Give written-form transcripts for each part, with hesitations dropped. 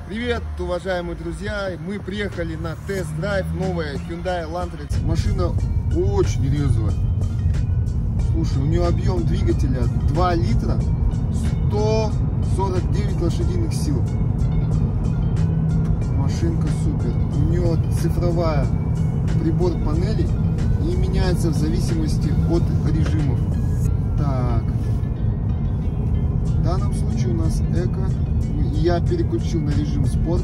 Привет, уважаемые друзья! Мы приехали на тест-драйв новая Hyundai Elantra. Машина очень резвая. Слушай, у нее объем двигателя 2 литра, 149 лошадиных сил. Машинка супер. У нее цифровая прибор панели и меняется в зависимости от режимов. Так. В данном случае у нас эко. Я переключил на режим спорт.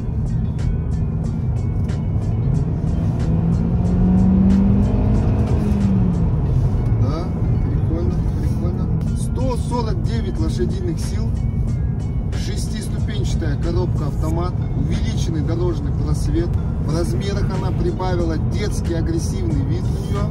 Да, прикольно. 149 лошадиных сил. 6-ступенчатая коробка автомат. Увеличенный дорожный просвет. В размерах она прибавила детский агрессивный вид у нее.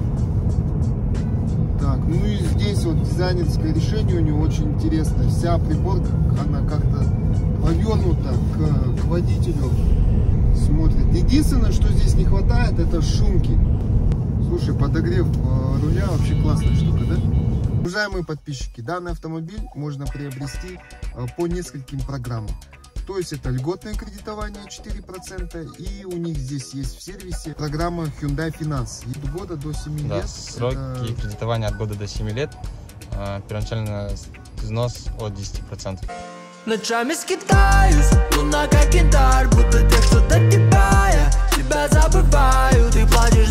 Так, ну и здесь вот дизайнерское решение у нее очень интересное. Вся приборка, она как-то повернута к водителю, смотрит. Единственное, что здесь не хватает, это шумки. Слушай, подогрев руля вообще классная штука, да? Уважаемые подписчики, данный автомобиль можно приобрести по нескольким программам. То есть это льготное кредитование 4%, и у них здесь есть в сервисе программа Hyundai Finance. От года до 7 лет. Сроки кредитования от года до 7 лет. Первоначально взнос от 10%. Ночами скитаюсь, луна как янтарь, будто тех, что до тебя я тебя забываю, ты плачешь,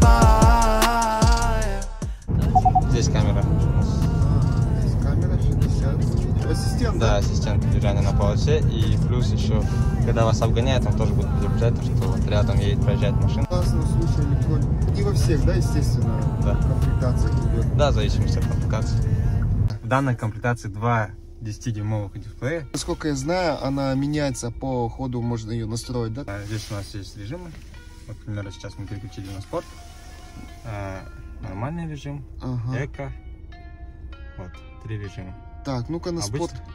засыпая. Здесь камера. Здесь камера 60. Ассистент, да? Ассистент движения на полосе. И плюс еще, когда вас обгоняет, он тоже будет предупреждать, что вот рядом едет, проезжает машина. Классно, слушай, электроника. Не во всех, да, естественно, комплектациях идет? Да, в зависимости от комплектации. В данной комплектации 2 10-дюймовых дисплея. Насколько я знаю, она меняется по ходу, можно ее настроить, да? Здесь у нас есть режимы. Вот, к примеру, сейчас мы переключили на спорт. Нормальный режим, эко. Вот, 3 режима. Так, ну-ка на обычный. спорт.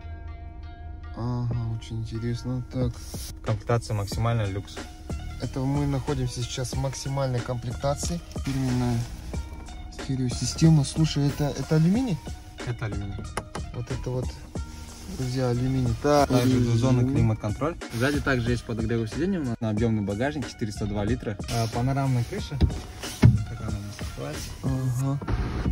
Ага, очень интересно. Так. Комплектация максимальная люкс. Это мы находимся сейчас в максимальной комплектации. Фирменная стереосистема. Слушай, это алюминий? Это алюминий. Вот это вот, друзья, алюминий. Так, также двухзонный климат-контроль. Сзади также есть подогрев сиденья. У нас на объемный багажник 402 литра. Панорамная крыша. Как она у нас называется? Ага.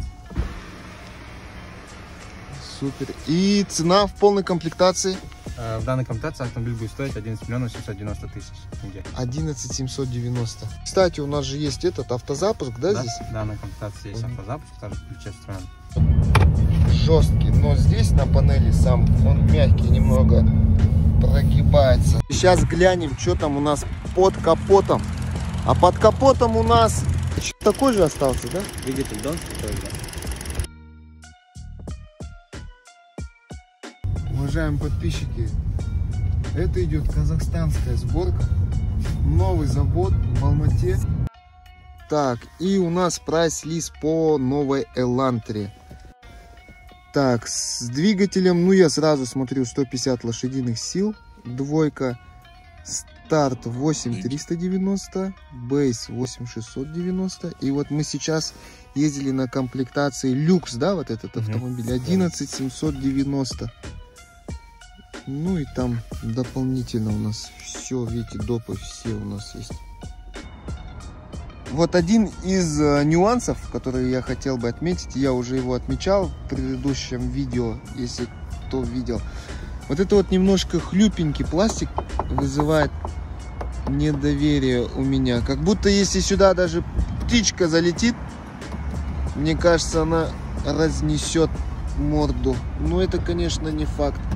Супер. И цена в полной комплектации? В данной комплектации автомобиль будет стоить 11 миллионов 790 тысяч тенге. 11 790. Кстати, у нас же есть этот автозапуск, да, здесь? В данной комплектации есть автозапуск, также ключи встроен. Жесткий, но здесь на панели сам он мягкий, немного прогибается. Сейчас глянем, что там у нас под капотом. А под капотом у нас такой же остался, да? Двигатель донский тоже, да. Уважаемые подписчики, это идет казахстанская сборка. Новый завод в Алмате. Так, и у нас прайс-лист по новой Элантре. Так, с двигателем, ну я сразу смотрю, 150 лошадиных сил, двойка, старт 8390, бейс 8690. И вот мы сейчас ездили на комплектации люкс, да, вот этот автомобиль, 11790. Ну и там дополнительно у нас все, видите, допы все у нас есть. Вот один из нюансов, которые я хотел бы отметить, я уже его отмечал в предыдущем видео, если кто видел. Вот это вот немножко хлюпенький пластик вызывает недоверие у меня. Как будто если сюда даже птичка залетит, мне кажется, она разнесет морду. Но это, конечно, не факт.